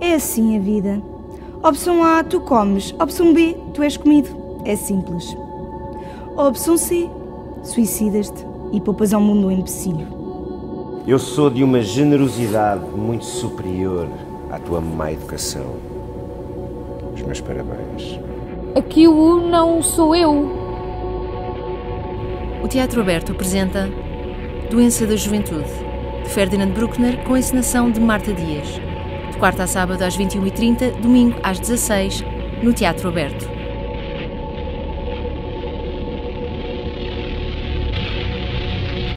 É assim a vida. Opção A, tu comes. Opção B, tu és comido. É simples. Opção C, suicidas-te e poupas ao mundo um empecilho. Eu sou de uma generosidade muito superior à tua má educação. Os meus parabéns. Aquilo não sou eu. O Teatro Aberto apresenta Doença da Juventude, de Ferdinand Bruckner, com a encenação de Marta Dias. De quarta a sábado às 21h30, domingo às 16h, no Teatro Aberto.